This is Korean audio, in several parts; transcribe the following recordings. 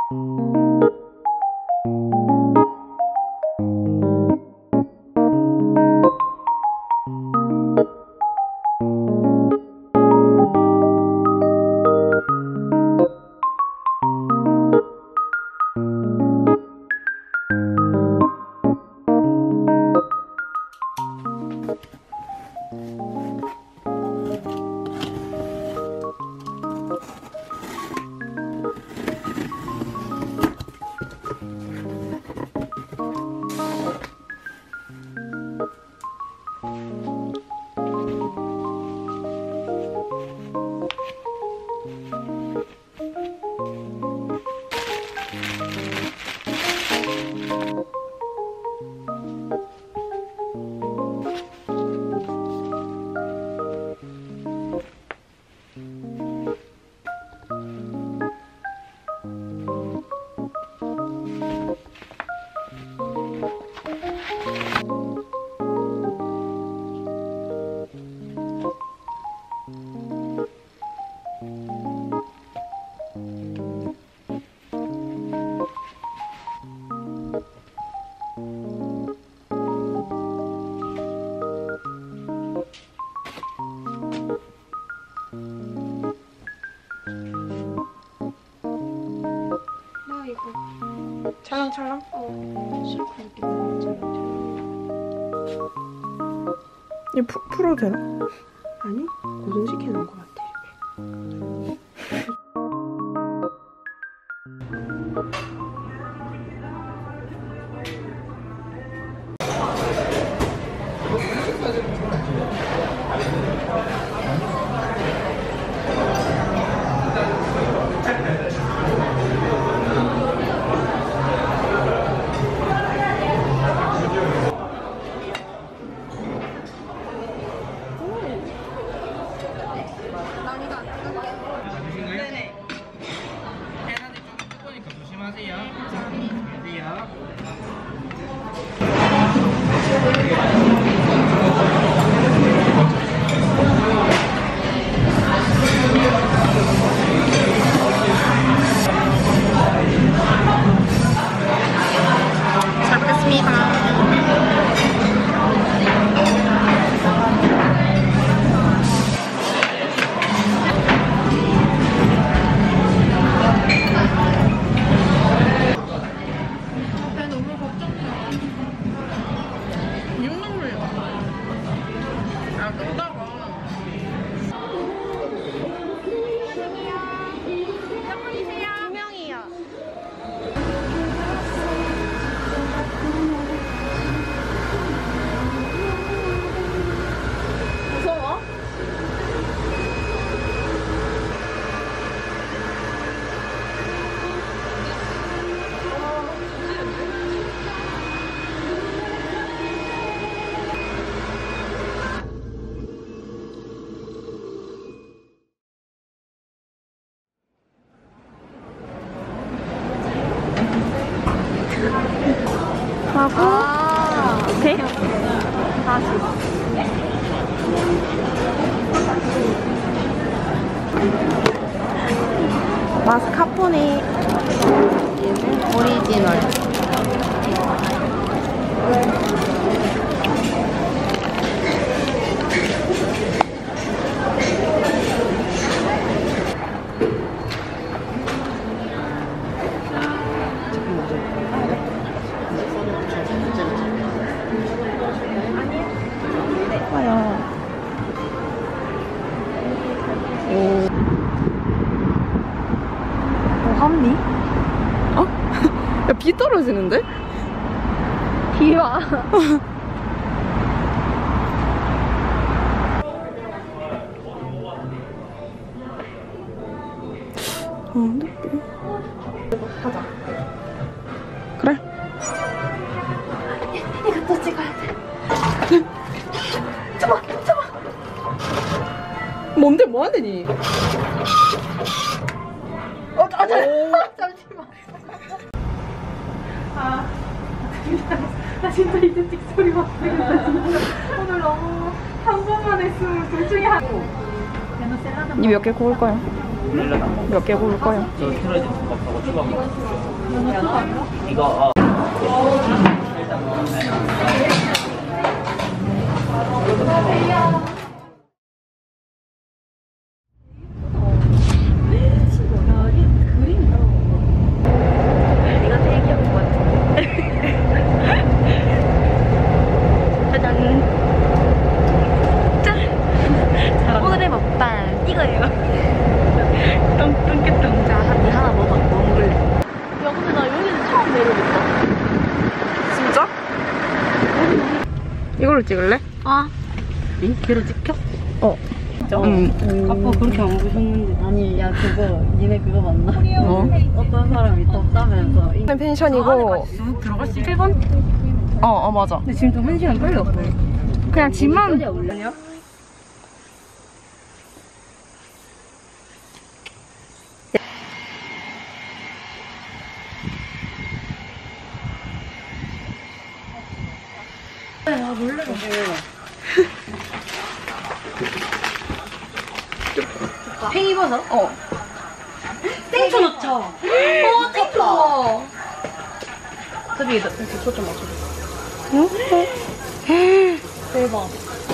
찰랑찰랑? 실컷 이렇게 찰랑찰랑. 이 풀어도 되나? 아니, 고정시켜 놓은 것 같아. 하고 돼? 다시 마스카포네 오리지널. 합니? 어? 야, 비 떨어지는데? 비 와. 가자. 그래. 이것도 찍어야 돼. 잡아. 뭔데 뭐 한대니? 잠시만. 나 진짜 이제 틱소리 막 되겠다 진짜. 오늘 너무 한 번만 했으면 둘 중에 한. 니 몇 개 고를 거야? 몇 개 고를 거야? 저 스트레이트 값하고 추가 이거 이거 되게 귀여운 것 같아. 짠! 오늘의 먹방 이거예요. 똥똥깨똥. 자, 한 하나 먹어. 뭐 먹을래? 야, 근데 나 여기는 처음 내려봤다. 진짜? 이걸로 찍을래? 아. 걔로 찍혀? 어. 아빠 그렇게 안 보셨는데. 아니, 야, 그거, 니네 그거 맞나? 어? 어떤 사람이 덥다면서. 펜션이고. 쑥 들어갈 수 1번? 어 맞아. 근데 지금 좀 1시간 빨리 왔어. 그냥 집만. 올라냐? 팽이버섯? 어. 땡초 넣자. 땡초. 저기 이렇게 초점 맞춰. 대박.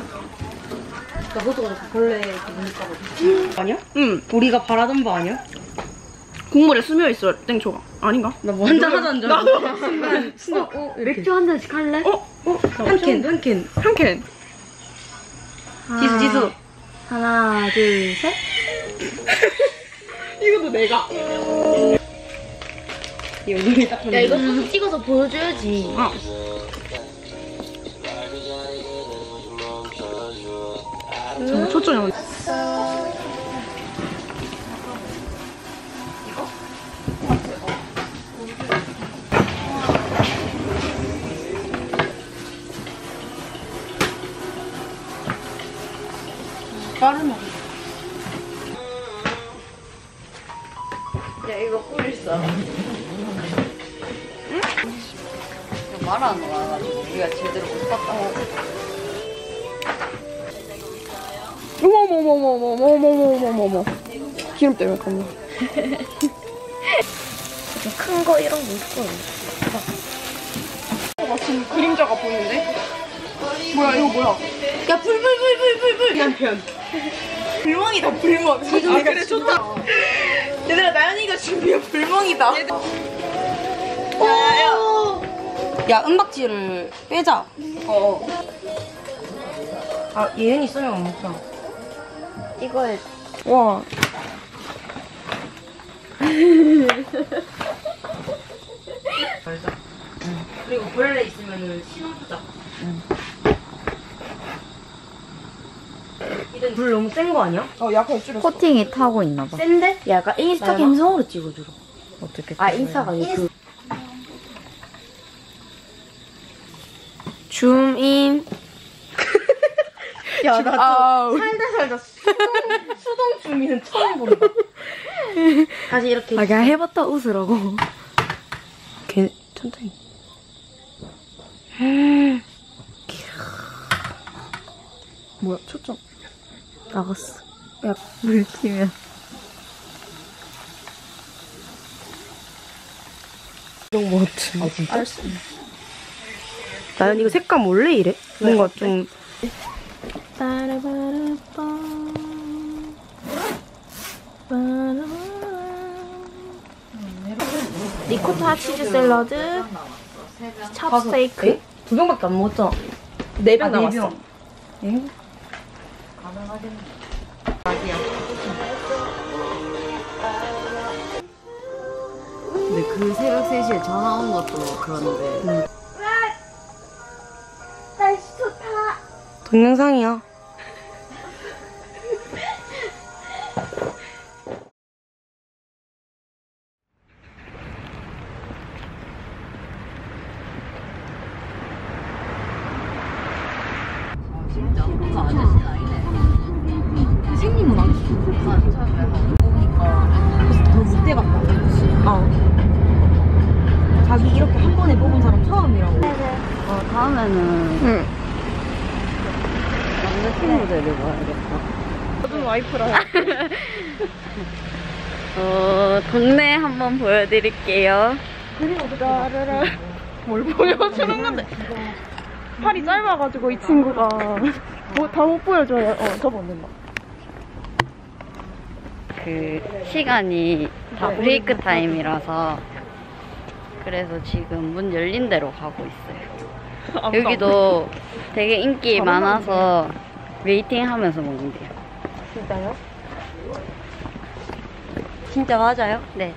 나 호두가 벌레 무니까거든. 아니야? 응. 우리가 바라던 바 아니야? 국물에 스며 있어 땡초가. 아닌가? 나 뭐 한잔 하자는 줄 알았어. 맥주 한 잔씩 할래? 한 캔. 한 캔. 지수. 하나, 둘, 셋. 이것도 내가. 얼굴이 딱 야, 이거 사진 찍어서 보여줘야지. 어. 초점이 어디? 빠르네. 야, 이거 뿌릴 사람. 응? 말 안 와가지고 우리가 제대로 못 봤다. 어머머머머머머머머머머. 기름 때문에 갔네. 큰 거 이런 거 있어. 지금 그림자가 보이는데? 뭐야 이거 뭐야? 야, 불. 한편. 불멍이다 불멍. 아 그래 좋다. 얘들아 나연이가 준비한 불멍이다. 야, 은박지를 빼자. 아, 예은이 쓰면 안 먹자. 이거에 와. 말자. 그리고 벌레 있으면은 신호부자. 이든 불 너무 센 거 아니야? 약간 줄였어. 코팅이 타고 있나 봐. 센데? 약간 인스타 나연아? 감성으로 찍어주라. 어떻게? 아, 인스타가 아니고 줌인. 야, 나 아우. 살다 수동 주민은 처음 본다. 다시 이렇게. 아, 그냥 해봤다 웃으라고. 걔 천천히. 뭐야 초점. 나갔어. 야, 물 튀면. 이런 거 같은. 아, 진짜? 나연 이거 색감 원래 이래? 뭔가 좀. 리코타 치즈 샐러드, 찹스테이크. 두 병밖에 안 먹었잖아. 4병 남았어. 응? 근데 그 새벽 3시에 전화 온 것도 그런데. 동영상이야. 생님은 안 더 못해 봤다. 자기 이렇게 한 번에 뽑은 사람 처음이라고. 다음에는 응. 남자친구 데리고 와야겠다. 모든 와이프라. 동네 한번 보여드릴게요. 뭘 보여주는 건데? 팔이 짧아가지고 이 친구가 다 못 보여줘요. 저거 안 된다. 그 시간이 다 브레이크 타임이라서 그래서 지금 문 열린 대로 가고 있어요. 여기도 되게 인기 많아서 웨이팅 하면서 먹는데요. 진짜요? 진짜 맞아요? 네.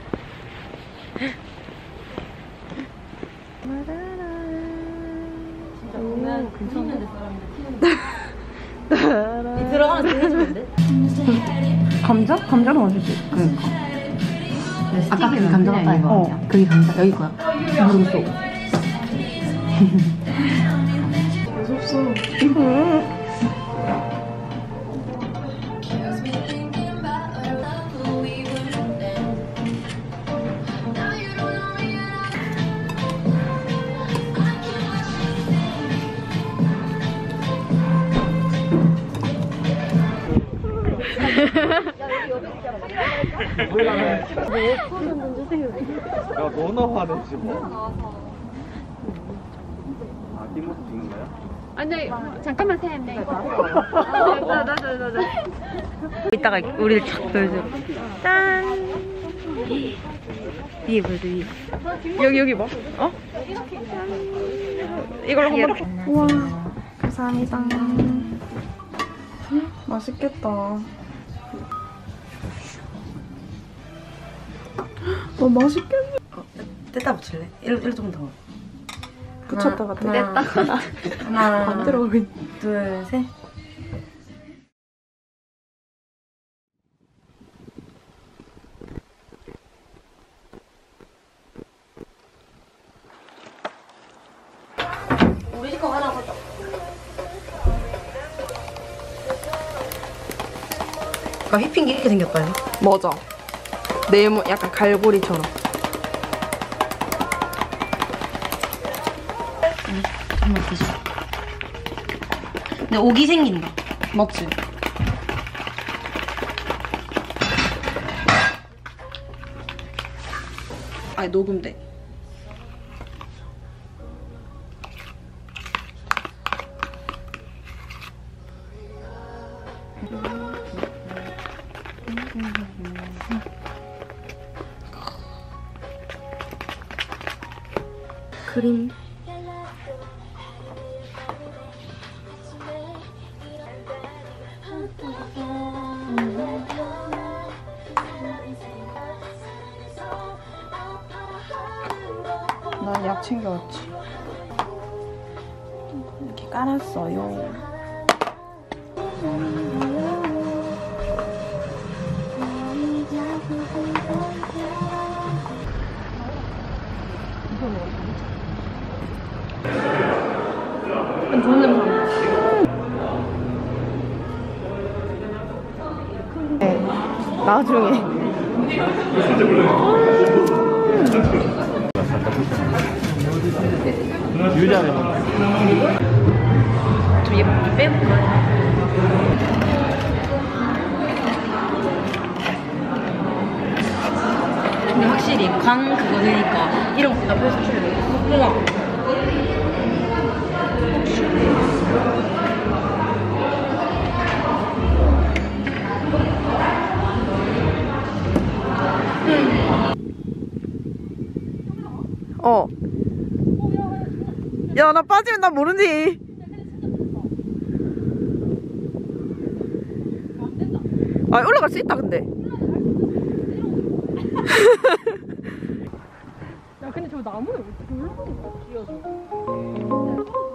진짜 보면 괜찮은데 사람들 들어가면 들려주면 돼? 감자? 감자로 마실지. 그러니까. 아까 그 감자 같다 이거. 그게 감자 여기 거야. 모르겠어. 무섭어. 야, 너나 화내지 뭐. 아, 뒷모습 찍는 거야? 아니 잠깐만 세는데 이따가 우리를 쫙 보여줘. 짠! 위에 보여줘, 위에. 여기 봐. 이걸로 한번. 우와. 감사합니다. 맛있겠다. 맛있겠네. 떼다 붙일래? 일로 좀 더. 붙였다가 뗐다. 하나, 들어가고 둘, 셋. 우리 집 거 하나 가자. 아까 휘핑기 이렇게 생겼다. 맞아. 네모 약간 갈고리처럼. 한번 드셔. 근데 오기 생긴다. 맞지? 아니 녹음돼. 그림. 난 약 챙겨왔지. 이렇게 깔았어요. 좋은 냄새. 네, 나중에. 유자네. 좀 예쁘게 좀 빼볼까? 근데 확실히 광 그거 되니까 이런 거 앞에서 추려. 우와. 야, 나 빠지면 나 모르지. 아, 올라갈 수 있다, 근데. 야, 근데 저 나무에 왜 이렇게 올라가니까 뛰어서.